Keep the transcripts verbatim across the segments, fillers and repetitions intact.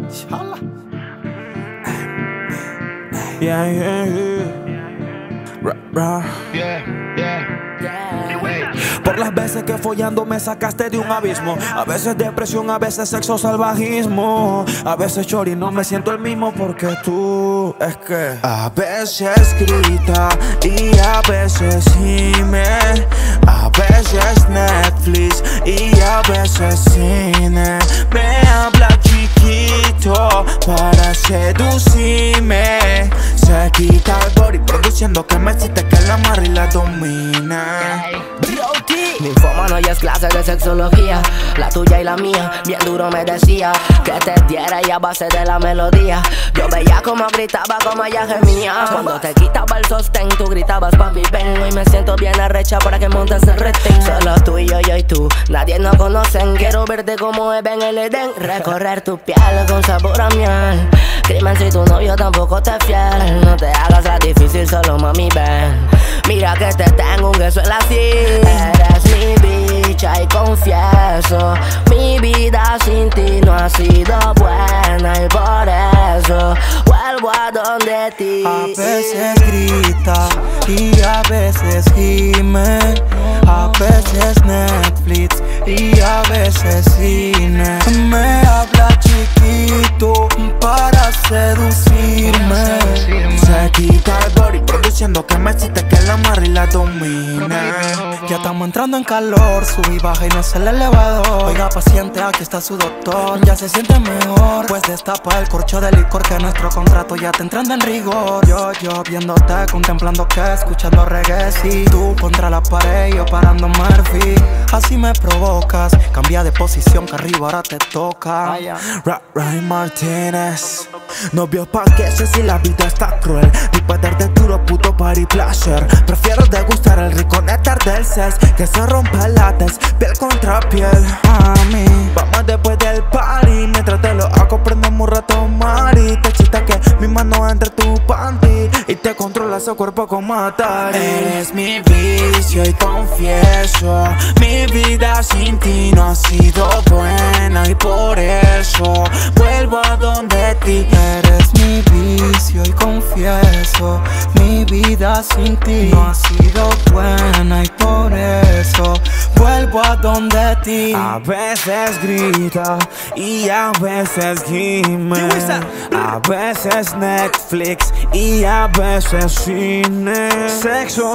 Chala. Yeah, yeah, yeah. Ra, ra. Yeah, yeah. Por las veces que follando me sacaste de un abismo. A veces depresión, a veces sexo salvajismo. A veces chori, no me siento el mismo porque tú es que a veces grita y a veces gime. A veces Netflix y a veces cine. Me habla chiquito para seducirme. Se quita el body produciendo que me excite, que la amarra y la domina. Ninfómano y es clase de sexología, la tuya y la mía, bien duro me decía que te diera y a base de la melodía. Yo veía como gritaba, como ella gemía. Cuando te quitaba el sostén, tú gritabas papi ven. Hoy me siento bien arrecha para que montes el retén. Solo tú y yo, yo y tú, nadie nos conocen. Quiero verte como Eva en el Edén. Recorrer tu piel con sabor a miel. Crimen si tu novio tampoco te es fiel. No te hagas la difícil, solo mami ven. Mira que te tengo un queso en la así. Eres mi bicha y confieso, mi vida sin ti no ha sido buena y por eso vuelvo a donde ti. A veces grita y a veces gime. A veces Netflix y a veces cine. Me habla chiquito para seducirme. Se quita el body produciendo que me excite, que la amarra y la domina. Ya estamos entrando en calor, subí, baja y no es el elevador. Oiga paciente, aquí está su doctor. Ya se siente mejor, pues destapa el corcho de licor, que nuestro contrato ya está entrando en rigor. Yo, yo viéndote, contemplando que escuchando reggae. Sí, tú contra la pared, yo parando Murphy. Así me provocas, cambia de posición que arriba ahora te toca. Ra, Ray Martínez. Novio pa' que sé si la vida está cruel. Ni pa' darte duro, puto party placer. Prefiero degustar el rico néctar del sex, que se rompe la tez, piel contra piel. Mami, vamos después del party. Mientras te lo hago prendemos un rato mari. Te chista que mi mano entre tu panty y te controla ese cuerpo como Atari. Eres mi vicio y confieso, mi vida sin ti no ha sido buena y por eso vuelvo a donde ti. Eres mi vicio y confieso, mi vida sin ti no ha sido buena y por eso vuelvo a donde ti. A veces grita y a veces gime. A veces Netflix y a veces cine. Sexo,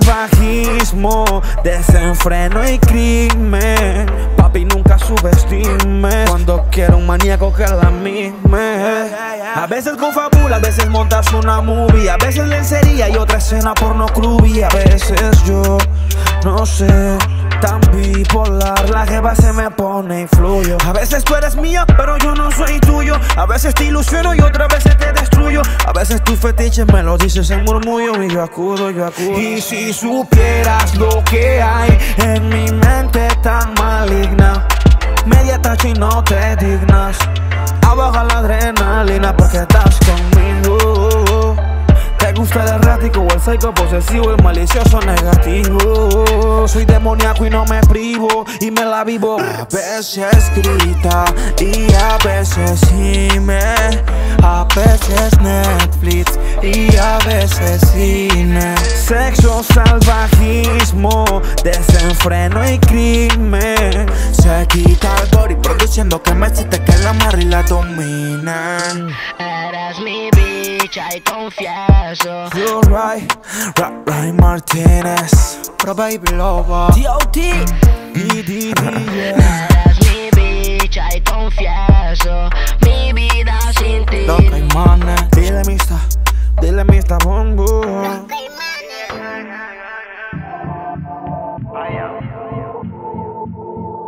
salvajismo, desenfreno y crimen. Papi, nunca subestime cuando quiero un maníaco que la mime. A veces confabula, a veces montas una movie. A veces lencería y otra escena porno club. Y a veces yo, no sé, tan bipolar, la jeva se me pone y fluyo. A veces tú eres mía, pero yo no soy tuyo. A veces te ilusiono y otras veces te destruyo. A veces tus fetiches me lo dices en murmullo y yo acudo, yo acudo. Y si supieras lo que hay en mi mente tan maligna, media tacha y no te dignas a bajar la adrenalina porque estás conmigo. Te gusta el errático o el psycho posesivo, el malicioso negativo. Soy demoníaco y no me privo y me la vivo. A veces grita y a veces gime. A veces Netflix y a veces cine. Sexo, salvajismo, desenfreno y crimen. Se quita el body produciendo que me excite, que la amarra y la domina. Eres mi bicha y confieso. You're right, Ra, Ray Martínez. Pro baby lover D O T D D D, yeah. Eres mi bicha y confieso, mi vida sin ti. Los Caimanes. Dile mista, dile mista bombo.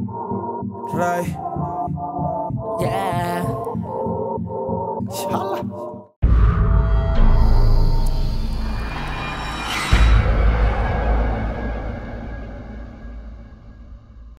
Ray. Yeah. Chala.